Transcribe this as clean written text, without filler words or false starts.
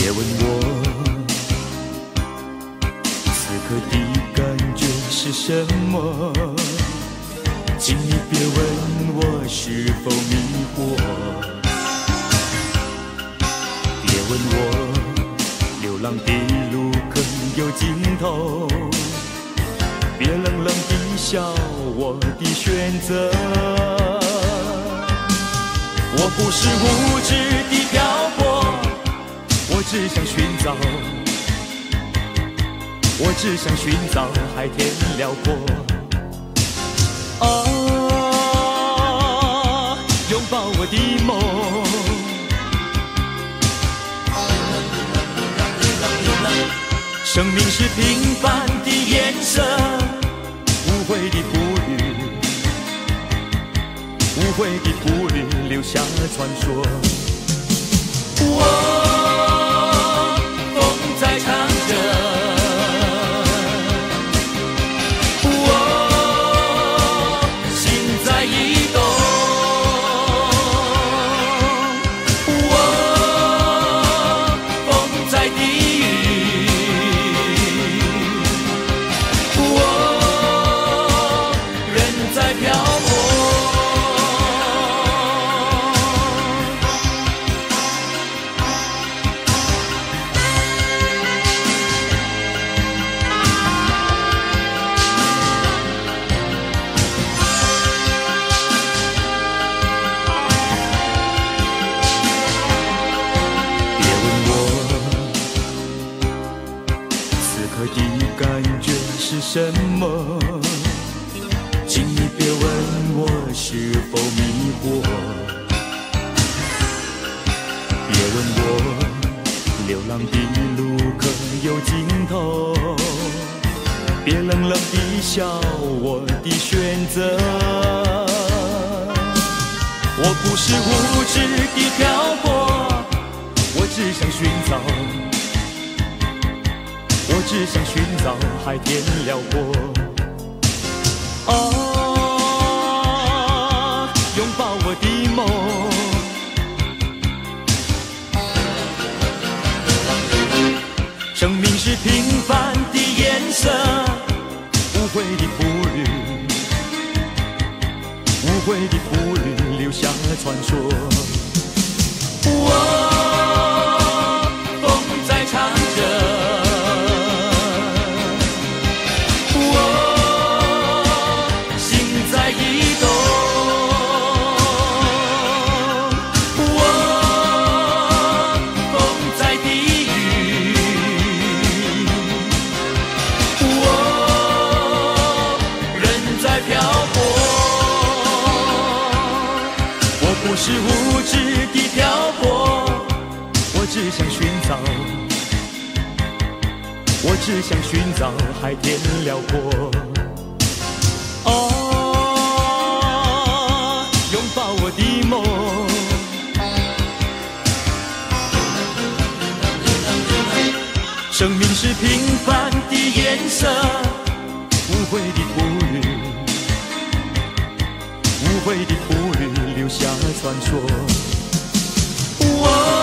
别问我此刻的感觉是什么，请你别问我是否迷惑。别问我流浪的路可有尽头，别冷冷地笑我的选择。我不是无知的漂泊，我只想寻找，我只想寻找海天辽阔。拥抱我的梦，生命是平凡的颜色，无悔的步履，无悔的步履留下传说。风在唱着，心在移动，风在低语，人在漂泊。的感觉是什么？请你别问我是否迷惑。别问我流浪的路可有尽头，别冷冷地笑我的选择。我不是无知的漂泊，我只想寻找，我只想寻找海天辽阔。拥抱我的梦，生命是平凡的颜色，无悔的步履，无悔的步履留下传说。风在唱着，不是无知的漂泊，我只想寻找，我只想寻找海天辽阔。拥抱我的梦，生命是平凡的颜色，无悔的步履，无悔的步履留下传说。